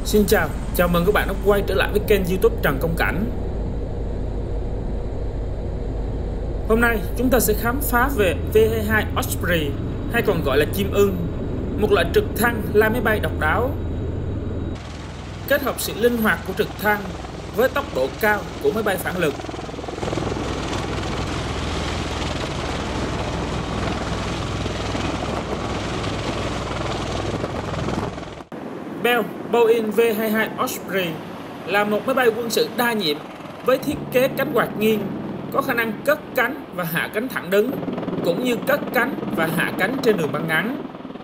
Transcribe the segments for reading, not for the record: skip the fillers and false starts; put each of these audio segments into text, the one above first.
Xin chào mừng các bạn đã quay trở lại với kênh YouTube Trần Công Cảnh. Hôm nay chúng ta sẽ khám phá về V-22 Osprey, hay còn gọi là chim ưng, một loại trực thăng la máy bay độc đáo. Kết hợp sự linh hoạt của trực thăng với tốc độ cao của máy bay phản lực. Bell Boeing V-22 Osprey là một máy bay quân sự đa nhiệm với thiết kế cánh quạt nghiêng, có khả năng cất cánh và hạ cánh thẳng đứng, cũng như cất cánh và hạ cánh trên đường băng ngắn.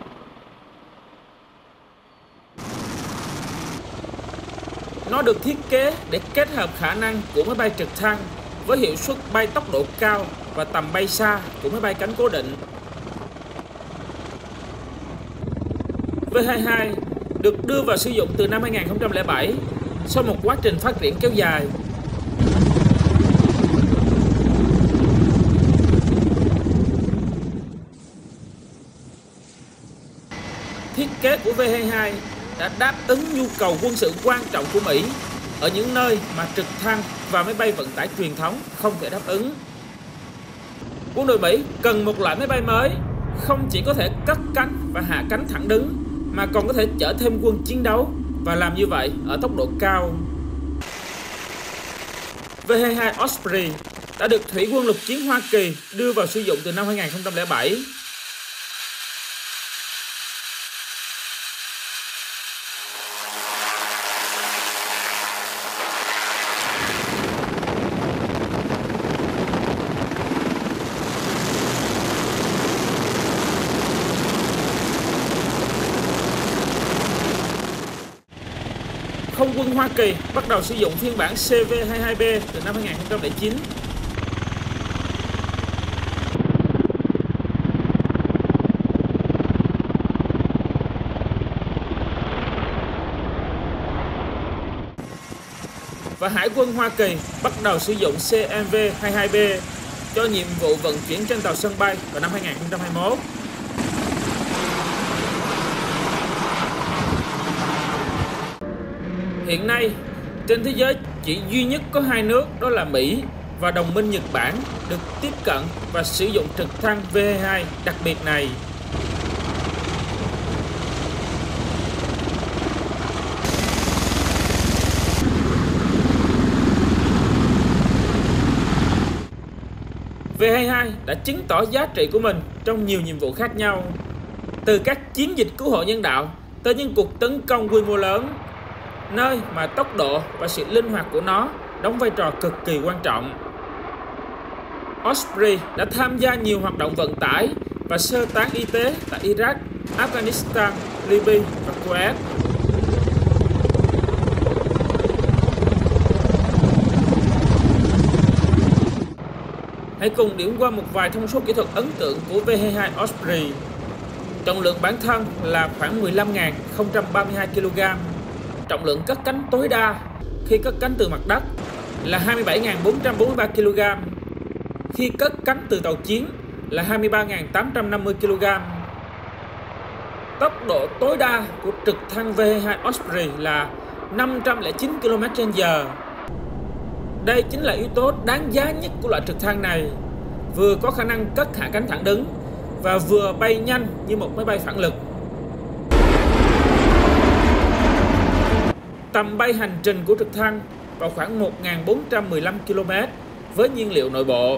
Nó được thiết kế để kết hợp khả năng của máy bay trực thăng với hiệu suất bay tốc độ cao và tầm bay xa của máy bay cánh cố định. V-22 được đưa vào sử dụng từ năm 2007 sau một quá trình phát triển kéo dài. Thiết kế của V-22 đã đáp ứng nhu cầu quân sự quan trọng của Mỹ ở những nơi mà trực thăng và máy bay vận tải truyền thống không thể đáp ứng. Quân đội Mỹ cần một loại máy bay mới không chỉ có thể cất cánh và hạ cánh thẳng đứng, mà còn có thể chở thêm quân chiến đấu và làm như vậy ở tốc độ cao. V-22 Osprey đã được Thủy quân lục chiến Hoa Kỳ đưa vào sử dụng từ năm 2007. Không quân Hoa Kỳ bắt đầu sử dụng phiên bản CV-22B từ năm 2009. Và Hải quân Hoa Kỳ bắt đầu sử dụng CMV-22B cho nhiệm vụ vận chuyển trên tàu sân bay vào năm 2021. Hiện nay, trên thế giới chỉ duy nhất có hai nước, đó là Mỹ và đồng minh Nhật Bản, được tiếp cận và sử dụng trực thăng V-22 đặc biệt này. V-22 đã chứng tỏ giá trị của mình trong nhiều nhiệm vụ khác nhau, từ các chiến dịch cứu hộ nhân đạo tới những cuộc tấn công quy mô lớn, nơi mà tốc độ và sự linh hoạt của nó đóng vai trò cực kỳ quan trọng. Osprey đã tham gia nhiều hoạt động vận tải và sơ tán y tế tại Iraq, Afghanistan, Libya và Kuwait. Hãy cùng điểm qua một vài thông số kỹ thuật ấn tượng của V-22 Osprey. Trọng lượng bản thân là khoảng 15.032 kg. Trọng lượng cất cánh tối đa khi cất cánh từ mặt đất là 27.443 kg. Khi cất cánh từ tàu chiến là 23.850 kg. Tốc độ tối đa của trực thăng V-22 Osprey là 509 km/h. Đây chính là yếu tố đáng giá nhất của loại trực thăng này, vừa có khả năng cất hạ cánh thẳng đứng và vừa bay nhanh như một máy bay phản lực. Tầm bay hành trình của trực thăng vào khoảng 1.415 km với nhiên liệu nội bộ.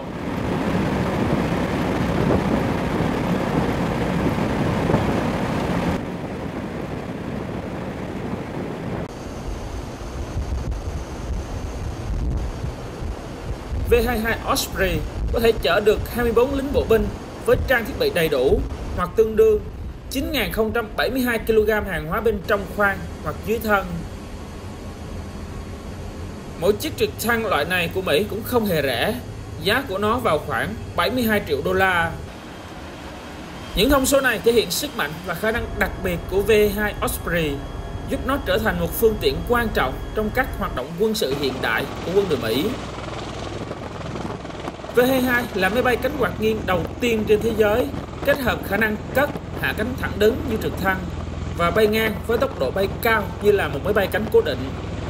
V-22 Osprey có thể chở được 24 lính bộ binh với trang thiết bị đầy đủ, hoặc tương đương 9.072 kg hàng hóa bên trong khoang hoặc dưới thân. Mỗi chiếc trực thăng loại này của Mỹ cũng không hề rẻ, giá của nó vào khoảng 72 triệu đô la. Những thông số này thể hiện sức mạnh và khả năng đặc biệt của V-22 Osprey, giúp nó trở thành một phương tiện quan trọng trong các hoạt động quân sự hiện đại của quân đội Mỹ. V-22 là máy bay cánh quạt nghiêng đầu tiên trên thế giới kết hợp khả năng cất, hạ cánh thẳng đứng như trực thăng và bay ngang với tốc độ bay cao như là một máy bay cánh cố định.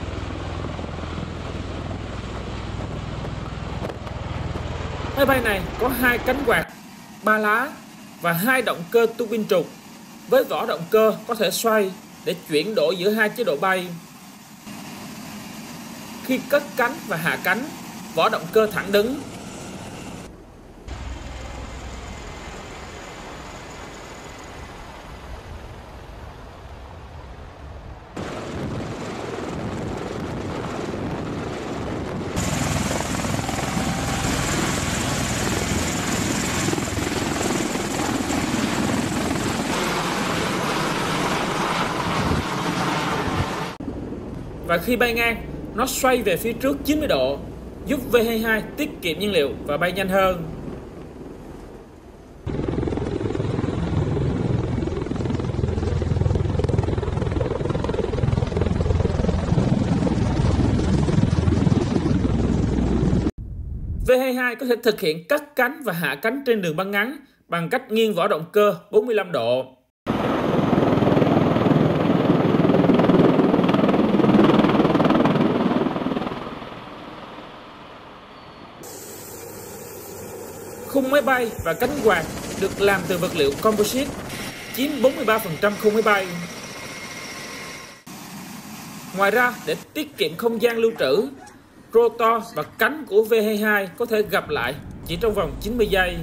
Máy bay này có 2 cánh quạt 3 lá và 2 động cơ tua bin trục với vỏ động cơ có thể xoay để chuyển đổi giữa 2 chế độ bay. Khi cất cánh và hạ cánh, vỏ động cơ thẳng đứng. Và khi bay ngang, nó xoay về phía trước 90 độ, giúp V-22 tiết kiệm nhiên liệu và bay nhanh hơn. V-22 có thể thực hiện cất cánh và hạ cánh trên đường băng ngắn bằng cách nghiêng vỏ động cơ 45 độ. Khung máy bay và cánh quạt được làm từ vật liệu composite, chiếm 43% khung máy bay. Ngoài ra, để tiết kiệm không gian lưu trữ, rotor và cánh của V-22 có thể gặp lại chỉ trong vòng 90 giây.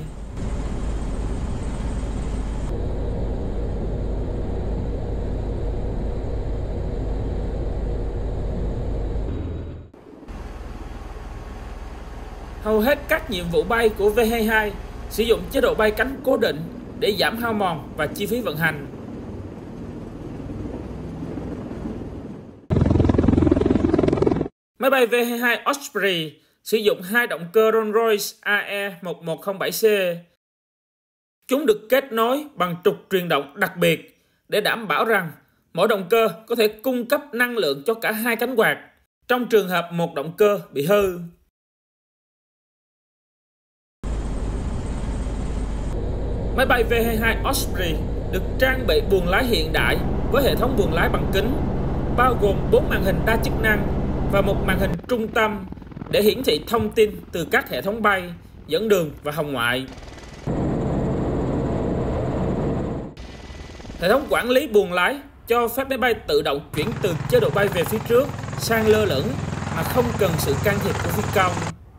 Hầu hết các nhiệm vụ bay của V-22 sử dụng chế độ bay cánh cố định để giảm hao mòn và chi phí vận hành. Máy bay V-22 Osprey sử dụng 2 động cơ Rolls-Royce AE1107C. Chúng được kết nối bằng trục truyền động đặc biệt để đảm bảo rằng mỗi động cơ có thể cung cấp năng lượng cho cả 2 cánh quạt trong trường hợp một động cơ bị hư. Máy bay V-22 Osprey được trang bị buồng lái hiện đại với hệ thống buồng lái bằng kính, bao gồm 4 màn hình đa chức năng và một màn hình trung tâm để hiển thị thông tin từ các hệ thống bay, dẫn đường và hồng ngoại. Hệ thống quản lý buồng lái cho phép máy bay tự động chuyển từ chế độ bay về phía trước sang lơ lửng mà không cần sự can thiệp của phi công.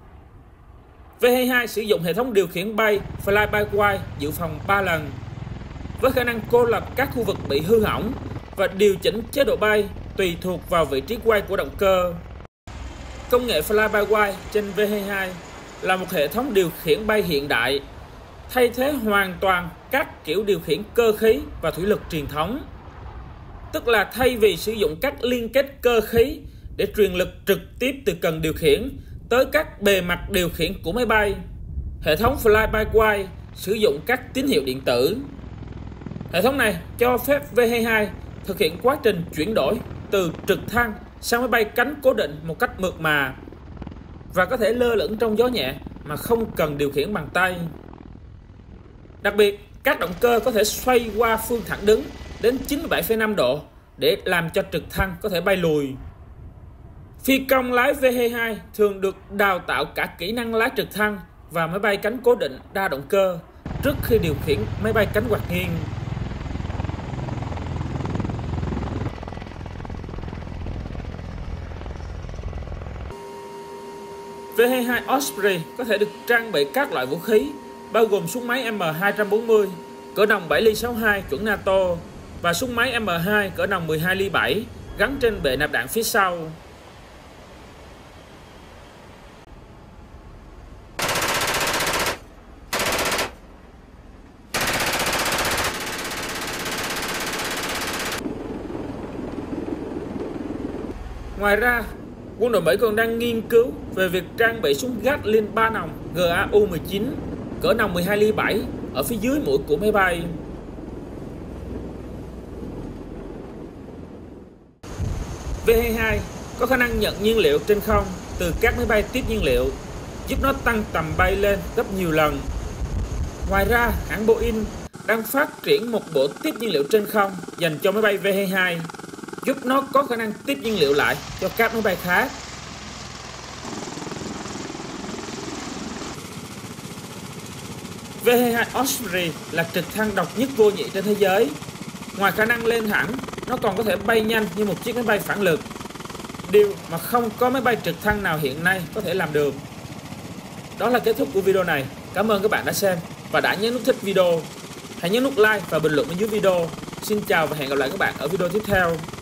V-22 sử dụng hệ thống điều khiển bay Fly-by-wire dự phòng 3 lần, với khả năng cô lập các khu vực bị hư hỏng và điều chỉnh chế độ bay tùy thuộc vào vị trí quay của động cơ. Công nghệ Fly-by-wire trên V-22 là một hệ thống điều khiển bay hiện đại, thay thế hoàn toàn các kiểu điều khiển cơ khí và thủy lực truyền thống. Tức là thay vì sử dụng các liên kết cơ khí để truyền lực trực tiếp từ cần điều khiển tới các bề mặt điều khiển của máy bay, hệ thống Fly-by-wire sử dụng các tín hiệu điện tử. Hệ thống này cho phép V-22 thực hiện quá trình chuyển đổi từ trực thăng sang máy bay cánh cố định một cách mượt mà và có thể lơ lửng trong gió nhẹ mà không cần điều khiển bằng tay. Đặc biệt, các động cơ có thể xoay qua phương thẳng đứng đến 97,5 độ để làm cho trực thăng có thể bay lùi. Phi công lái V-22 thường được đào tạo cả kỹ năng lái trực thăng và máy bay cánh cố định đa động cơ trước khi điều khiển máy bay cánh quạt nghiêng. V-22 Osprey có thể được trang bị các loại vũ khí, bao gồm súng máy M240 cỡ nòng 7 ly 62 chuẩn NATO và súng máy M2 cỡ nòng 12 ly 7 gắn trên bệ nạp đạn phía sau. Ngoài ra, quân đội Mỹ còn đang nghiên cứu về việc trang bị súng Gatling 3 nòng GAU-19 cỡ nòng 12 ly 7 ở phía dưới mũi của máy bay. V-22 có khả năng nhận nhiên liệu trên không từ các máy bay tiếp nhiên liệu, giúp nó tăng tầm bay lên gấp nhiều lần. Ngoài ra, hãng Boeing đang phát triển một bộ tiếp nhiên liệu trên không dành cho máy bay V-22, giúp nó có khả năng tiếp nhiên liệu lại cho các máy bay khác. V-22 Osprey là trực thăng độc nhất vô nhị trên thế giới. Ngoài khả năng lên thẳng, nó còn có thể bay nhanh như một chiếc máy bay phản lực, điều mà không có máy bay trực thăng nào hiện nay có thể làm được. Đó là kết thúc của video này. Cảm ơn các bạn đã xem và đã nhấn nút thích video. Hãy nhấn nút like và bình luận bên dưới video. Xin chào và hẹn gặp lại các bạn ở video tiếp theo.